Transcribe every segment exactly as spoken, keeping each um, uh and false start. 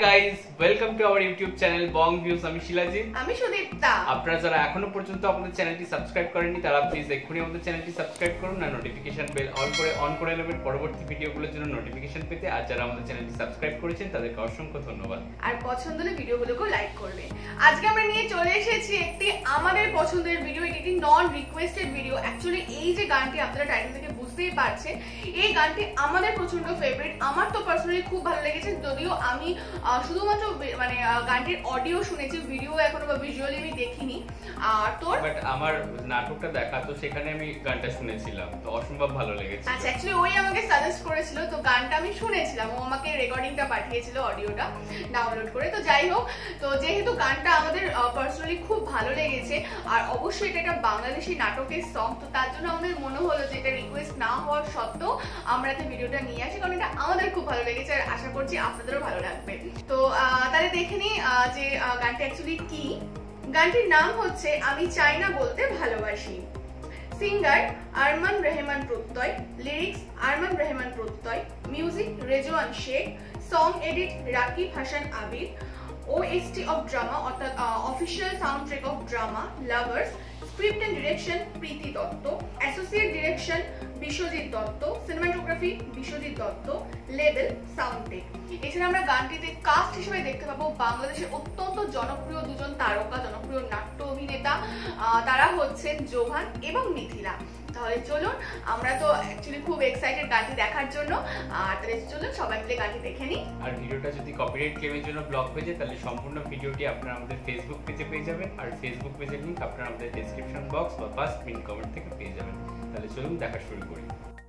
Guys, welcome to our YouTube channel Bong Views. আমি শিলাজিৎ, আমি সুদীপ্তা। আপনারা যারা এখনো পর্যন্ত আমাদের চ্যানেলটি সাবস্ক্রাইব করেননি তারা প্লিজ এক্ষুনি আমাদের চ্যানেলটি সাবস্ক্রাইব করুন আর নোটিফিকেশন বেল অল করে অন করে নেবেন পরবর্তী ভিডিওগুলোর জন্য নোটিফিকেশন পেতে। আর যারা আমাদের চ্যানেলটি সাবস্ক্রাইব করেছেন তাদেরকে অসংখ্য ধন্যবাদ। আর পছন্দ হলে ভিডিওগুলোকে লাইক করবে। আজকে আমরা নিয়ে চলে এসেছি একটি আমাদের পছন্দের ভিডিও, এটি একটি নন রিকোয়েস্টেড ভিডিও। অ্যাকচুয়ালি এই যে গানটি আপনারা টাইটেল থেকে বুঝতেই পারছেন, এই গানটি আমাদের প্রচন্ড ফেভারিট। আমার তো পার্সোনালি খুব ভালো লেগেছে, যদিও আমি শুধুমাত্র মানে গানটির অডিও শুনেছি, ভিডিও এখনো বা ভিজুয়ালি আমি দেখিনি। আর তোর বাট আমার নাটকটা দেখা, তো সেখানে আমি গানটা শুনেছিলাম, তো অসম্ভব ভালো লেগেছে। আচ্ছা, অ্যাকচুয়ালি ওই আমাকে সাজেস্ট করেছিল, তো গানটা আমি শুনেছিলাম, ও আমাকে রেকর্ডিংটা পাঠিয়েছিল, অডিওটা ডাউনলোড করে। তো যাই হোক, তো যেহেতু গানটা আমাদের পার্সোনালি খুব ভালো লেগেছে আর অবশ্যই এটা একটা বাংলাদেশি নাটকের সং, তো তার জন্য আমাদের মনে হলো যে এটা রিকোয়েস্ট না হওয়ার সত্ত্বেও আমরা একটা ভিডিওটা নিয়ে আসি, কারণ এটা আমাদের খুব ভালো লেগেছে আর আশা করছি আপনাদেরও ভালো লাগবে। তো তাহলে দেখে নিই যে গানটা অ্যাকচুয়ালি কি। গানটির নাম হচ্ছে আমি চাই না বলতে ভালোবাসি। সিঙ্গার আরমান রহমান প্রত্যয়, lyrics Arman Rahman Prattay, music Rezwan Sheikh, song edit Rakib Hasan Abir, OST of drama অর্থাৎ official soundtrack of drama lovers, script and direction Priti Dutta, associate direction Biswajit Dutta, cinematography Biswajit Dutta, label Soundtek. এছাড়া আমরা গানটিতে কাস্ট হিসেবে দেখতে পাবো বাংলাদেশের অত্যন্ত জনপ্রিয় দুজন তারকা, জনপ্রিয় নাট্য অভিনেতা, তারা হচ্ছেন জোহান এবং মিথিলা। তাহলে চলুন, আমরা তো অ্যাকচুয়ালি খুব এক্সাইটেড গানটি দেখার জন্য, আর তাহলে চলুন সবাই মিলে গানটি দেখে নিই। আর ভিডিওটা যদি কপিরাইট ক্লেমের জন্য ব্লক হয়ে যায় তাহলে সম্পূর্ণ ভিডিওটি আপনারা আমাদের ফেসবুক পেজে পেয়ে যাবেন, আর ফেসবুক পেজের লিংক আপনারা আমাদের ডেসক্রিপশন বক্স বা ফার্স্ট পিন কমেন্ট থেকে পেয়ে যাবেন। তাহলে চলুন দেখা শুরু করি।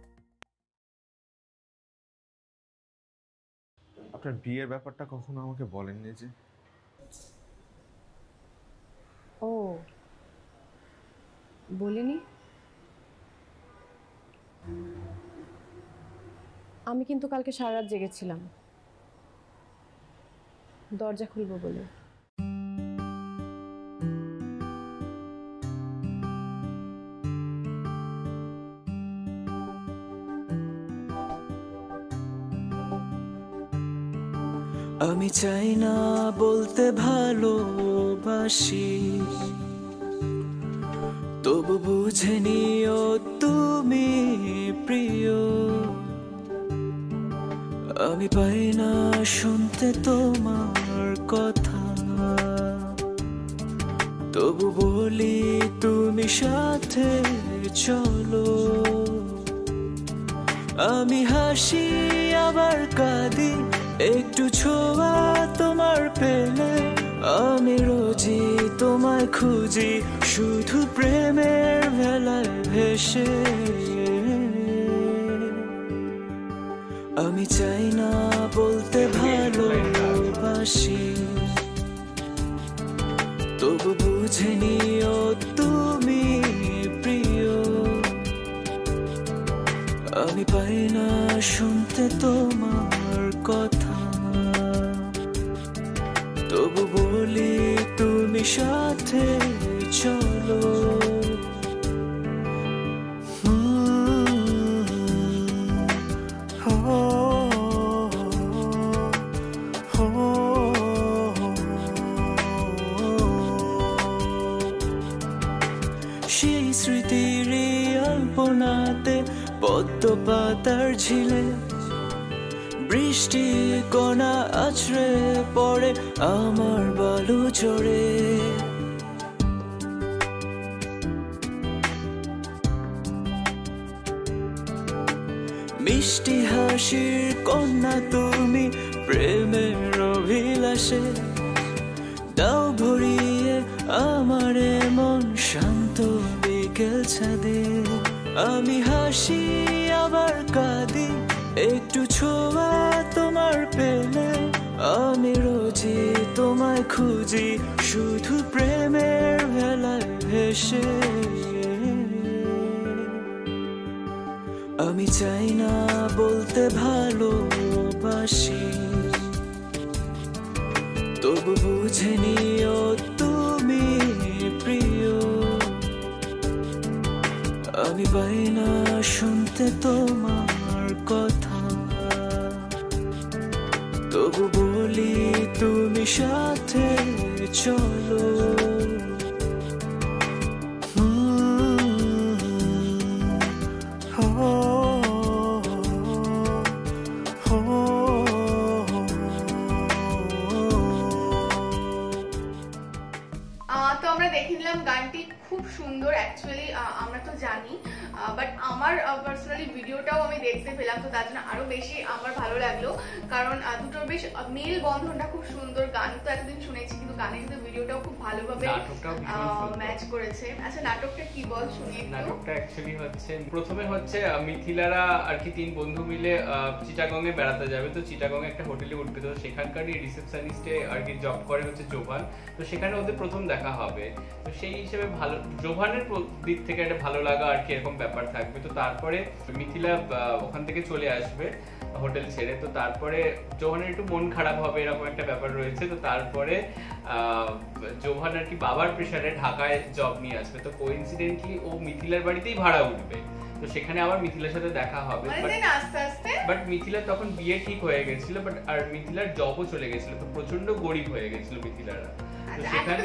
আপনার বিয়ের ব্যাপারটা কখনো আমাকে বলেননি যে? ও বলিনি? আমি কিন্তু কালকে সারা রাত জেগেছিলাম দরজা খুলবো বলে। আমি চাই না বলতে ভালোবাসি, তবু বুঝে নিও তুমি প্রিয়। আমি পাই না শুনতে তোমার কথা, তবু বলি তুমি সাথে চলো। আমি হাসি আবার কাঁদি, একটু ছোঁয়া তোমার পেলে। আমি রোজই তোমায় খুঁজি, শুধু প্রেমের ভেলায় ভেসে। আমি চাই না বলতে ভালোবাসি, তবু বুঝে নিও তুমি প্রিয়। আমি পাই না শুনতে তোমার কথা, তবু বলি তুমি সাথে চলো। সেই স্মৃতির অল্পনাতে পদ্ম পাতার ঝিলে বৃষ্টি কণা আছড়ে পড়ে আমার বালু চড়ে। মিষ্টি হাসির কন্যা তুমি প্রেমের অভিলাষে, দাও ভরিয়ে আমার মন শান্ত বিকেল ছাদে। আমি হাসি আবার কাঁদি, একটু ছোঁয়া তোমার পেলে। আমি রোজই তোমায় খুঁজি, শুধু প্রেমের ভেলায় ভেসে। আমি চাই না বলতে ভালোবাসি, তবু বুঝে নিও তুমি প্রিয়। আমি পাই না শুনতে তোমার কথা, তবু বলি তুমি সাথে চলো। তো আমরা দেখে নিলাম গানটি খুব সুন্দর। অ্যাকচুয়ালি আমরা তো জানি, বাট আমার পার্সোনালি ভিডিওটাও আমি দেখতে পেলাম, তো তার জন্য আরো বেশি আমার ভালো লাগলো, কারণ দুটোর বেশ মেল বন্ধনটা খুব সুন্দর। গান তো এতদিন শুনেছি, কিন্তু গানে কিন্তু ভিডিওটাও খুব ভালোভাবে ম্যাচ করেছে। আচ্ছা, নাটকটা কি বল শুনি একটু। নাটকটা অ্যাকচুয়ালি হচ্ছে প্রথমে হচ্ছে মিথিলারা আর কি তিন বন্ধু মিলে চিটাগং এ বেড়াতে যাবে। তো চিটাগং এ একটা হোটেলে উঠবে, তো সেখানকারই রিসেপশনিস্টে আর কি জব করে হচ্ছে জোভান। তো সেখানে ওদের প্রথম দেখা হবে, তো সেই হিসেবে ভালো জোভানের দিক থেকে একটা ভালো লাগা আর কি এরকম ব্যাপার থাকবে। তো তারপরে মিথিলা ওখান থেকে চলে আসবে হোটেল ছেড়ে। তো তারপরে জোভানের একটু মন খারাপ হবে এরকম একটা ব্যাপার রয়েছে। তো তারপরে জোভান আর কি বাবার প্রেসারে ঢাকায় জব নিয়ে আসবে। তো কোইন্সিডেন্টলি ও মিথিলার বাড়িতেই ভাড়া উঠবে, তো সেখানে আবার মিথিলার সাথে দেখা হবে। বাট মিথিলার তখন বিয়ে ঠিক হয়ে গেছিল, বাট আর মিথিলার জবও চলে গেছিল, তো প্রচন্ড গরিব হয়ে গেছিল মিথিলারা। তো সেখানে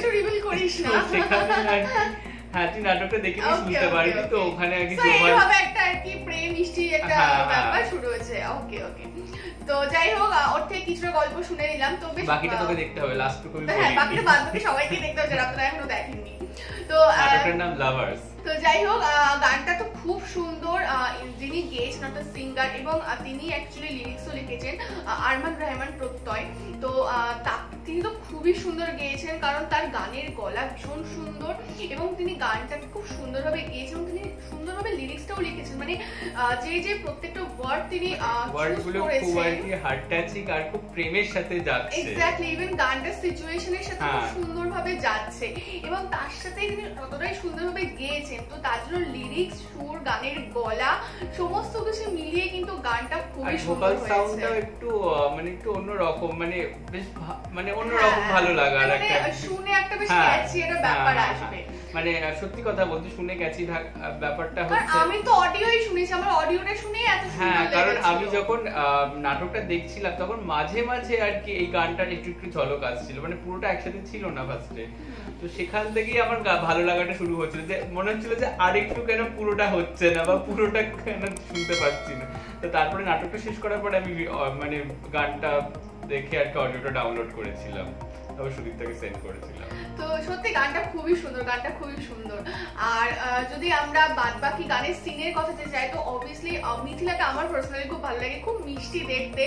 সেখানে হ্যাঁ তুই নাটকটা দেখে শুনতে পারবি। তো ওখানে আর কি একটা আর কি প্রেম মিষ্টি একটা ব্যাপার শুরু হয়েছে। ওকে ওকে তো যাই হোক, ওর থেকে কিছুটা গল্প শুনে নিলাম। তো বেশ বাকিটা তোকে দেখতে হবে, লাস্টটুকু আমি বলি। হ্যাঁ, বাকিটা বাদ বাকি সবাইকে দেখতে হবে যারা আপনারা এখনো দেখেননি। তো নাটকের নাম লাভার্স। তো যাই হোক, গানটা তো খুব সুন্দর। যিনি গেয়েছেন অর্থাৎ সিঙ্গার, এবং তিনি অ্যাকচুয়ালি লিরিক্সও লিখেছেন আরমান রহমান প্রত্যয়। তো তিনি তো খুবই সুন্দর গেয়েছেন, কারণ তার গানের গলা ভীষণ সুন্দর, এবং তিনি গানটাকে খুব সুন্দরভাবে গেয়েছেন, তিনি সুন্দরভাবে লিরিক্সটাও লিখেছেন। মানে যে যে প্রত্যেকটা ওয়ার্ড তিনি ওয়ার্ডগুলো খুব আর কি হার্ট টাচিং আর খুব প্রেমের সাথে যাচ্ছে। এক্স্যাক্টলি, ইভেন গানটার সিচুয়েশনের সাথে খুব সুন্দরভাবে যাচ্ছে, এবং তার সাথে তিনি ততটাই সুন্দরভাবে গেয়েছেন। তো তার জন্য লিরিক্স, সুর, গানের গলা সমস্ত কিছু মিলিয়ে কিন্তু গানটা খুবই সুন্দর হয়েছে। সাউন্ডটাও একটু মানে একটু অন্যরকম, মানে বেশ মানে অন্যরকম ভালো লাগা, আর একটা শুনে একটা বেশ ক্যাচি একটা ব্যাপার আসবে। মানে সত্যি কথা বলতে শুনে ক্যাচি ব্যাপারটা হচ্ছে। আমি তো অডিওই শুনেছি, আমার অডিওটা শুনে এত সুন্দর লেগেছে। হ্যাঁ, কারণ আমি যখন নাটকটা দেখছিলাম তখন মাঝে মাঝে আর কি এই গানটার একটু একটু ঝলক আসছিল, মানে পুরোটা একসাথে ছিল না ফার্স্টে। তো সেখান থেকেই আমার ভালো লাগাটা শুরু হচ্ছিল, যে মনে হচ্ছিল যে আরেকটু কেন পুরোটা হচ্ছে না, বা পুরোটা কেন শুনতে পাচ্ছি না। তো তারপরে নাটকটা শেষ করার পরে আমি মানে গানটা দেখে আর কি অডিওটা ডাউনলোড করেছিলাম, তবে সুদীপ্তাকে সেন্ড করেছিলাম। তো সত্যি গানটা খুবই সুন্দর, গানটা খুবই সুন্দর। আর যদি আমরা বাদ বাকি গানের সিনের কথা যে যাই, তো অবভিয়াসলি মিথিলাকে আমার পার্সোনালি খুব ভালো লাগে, খুব মিষ্টি দেখতে।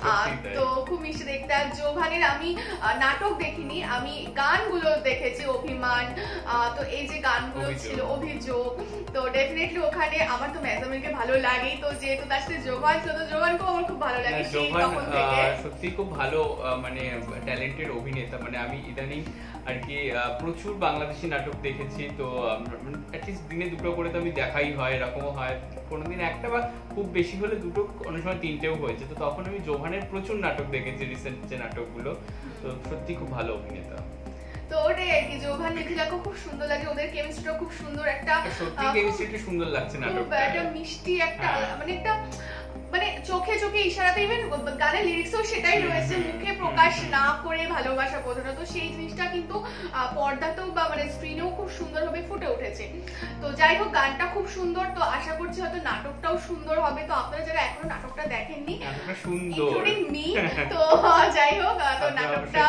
তো খুব মিষ্টি দেখতে। আর জোভানের আমি নাটক দেখিনি, আমি গানগুলো দেখেছি, অভিমান, তো এই যে গানগুলো ছিল, অভিযোগ। তো ডেফিনেটলি ওখানে আমার তো মেজামিনকে ভালো লাগেই, তো যেহেতু তার সাথে জোভান ছিল, তো জোভানকেও আমার খুব ভালো লাগে। জোভান সত্যি খুব ভালো মানে ট্যালেন্টেড অভিনেতা। মানে আমি ইদানিং আর কি প্রচুর বাংলাদেশি নাটক দেখেছি, তো অ্যাটলিস্ট দিনে দুটো করে তো আমি দেখাই হয়, এরকমও হয় কোনোদিন একটা, বা খুব বেশি হলে দুটো, অনেক সময় তিনটেও হয়েছে। তো তখন আমি জোভানের প্রচুর নাটক দেখেছি, রিসেন্ট যে নাটকগুলো। তো সত্যি খুব ভালো অভিনেতা। তো ওটাই আর কি, জোভান মিথিলাকে খুব সুন্দর লাগে, ওদের কেমিস্ট্রিটা খুব সুন্দর। একটা সত্যি কেমিস্ট্রিটা সুন্দর লাগছে নাটকটা, একটা মিষ্টি একটা মানে একটা মানে চোখে চোখে ইশারাতে, ইভেন গানের লিরিক্সও সেটাই রয়েছে, মুখে প্রকাশ না করে ভালোবাসা বোঝানো। তো সেই জিনিসটা কিন্তু পর্দাতেও বা মানে স্ক্রিনেও খুব সুন্দরভাবে ফুটে উঠেছে। তো যাই হোক, গানটা খুব সুন্দর। তো আশা করছি হয়তো নাটকটাও সুন্দর হবে। তো আপনারা যারা এখনো নাটকটা দেখেননি, ইনক্লুডিং মি, তো যাই হোক, তো নাটকটা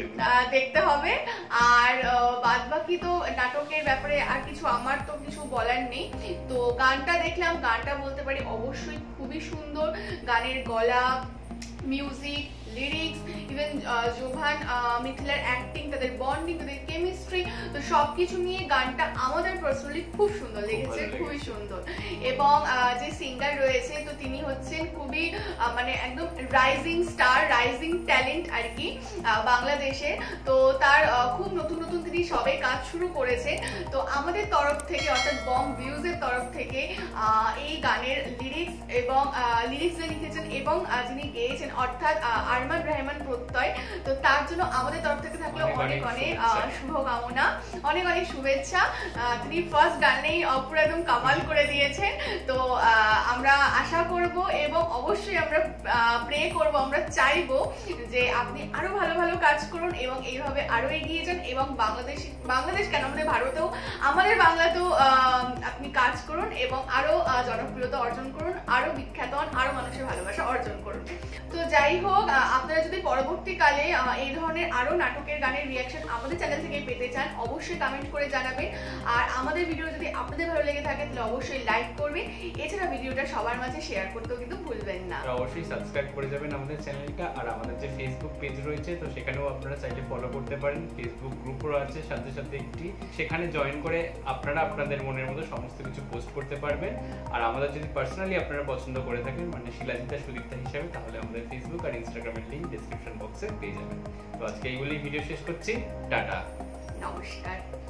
দেখতে হবে। আর বাদ বাকি তো নাটকের ব্যাপারে আর কিছু আমার তো কিছু বলার নেই। তো গানটা দেখলাম, গানটা বলতে পারি অবশ্যই খুবই সুন্দর। গানের গলা, মিউজিক, লিরিক্স, ইভেন জোভান মিথিলার অ্যাক্টিং, তাদের বন্ডিং, তাদের কেমিস্ট্রি, তো সবকিছু নিয়ে গানটা আমাদের পার্সোনালি খুব সুন্দর লেগেছে, খুবই সুন্দর। এবং যে সিঙ্গার রয়েছে, তো তিনি হচ্ছেন খুবই মানে একদম রাইজিং স্টার, রাইজিং ট্যালেন্ট আর কি বাংলাদেশে। তো তার খুব নতুন নতুন তিনি সবে কাজ শুরু করেছে। তো আমাদের তরফ থেকে, অর্থাৎ বং ভিউজের তরফ থেকে এই গানের লিরিক্স এবং লিরিক্স যে লিখেছেন এবং যিনি গেয়েছেন অর্থাৎ আরমান রহমান প্রত্যয়, তো তার জন্য আমাদের তরফ থেকে থাকলো অনেক অনেক শুভকামনা, অনেক অনেক শুভেচ্ছা। তিনি ফার্স্ট গানেই পুরো একদম কামাল করে দিয়েছেন। তো আমরা আশা আশা করব এবং অবশ্যই আমরা প্রে করব, আমরা চাইবো যে আপনি আরো ভালো ভালো কাজ করুন এবং এইভাবে আরো এগিয়ে যান এবং বাংলাদেশ বাংলাদেশ কেন আমাদের ভারতেও আমাদের বাংলাতেও আপনি কাজ করুন এবং আরো জনপ্রিয়তা অর্জন করুন, আরো বিখ্যাত হন, আরো মানুষের ভালোবাসা অর্জন করুন। তো যাই হোক, আপনারা যদি পরবর্তীকালে এই ধরনের আরো নাটকের গানের রিয়াকশন আমাদের চ্যানেল থেকে পেতে চান অবশ্যই কমেন্ট করে জানাবেন। আর আমাদের ভিডিও যদি আপনাদের ভালো লেগে থাকে তাহলে অবশ্যই লাইক করবেন, এছাড়া ভিডিওটা সবার মাঝে শেয়ার করতেও কিন্তু ভুলবেন না। অবশ্যই সাবস্ক্রাইব করে যাবেন আমাদের চ্যানেলটা। আর আমাদের যে ফেসবুক পেজ রয়েছে তো সেখানেও আপনারা চাইলে ফলো করতে পারেন, ফেসবুক গ্রুপও আছে সাথে সাথে একটি, সেখানে জয়েন করে আপনারা আপনাদের মনের মতো সমস্ত কিছু পোস্ট করতে পারবেন। আর আমাদের যদি পার্সোনালি আপনারা পছন্দ করে থাকেন মানে শিলাজিতা সুদীপ্তা হিসাবে, তাহলে আমাদের ফেসবুক আর ইনস্টাগ্রামের লিংক ডেসক্রিপশন বক্সে পেয়ে যাবেন। তো আজকে এইগুলি ভিডিও শেষ করছি, টাটা, নমস্কার।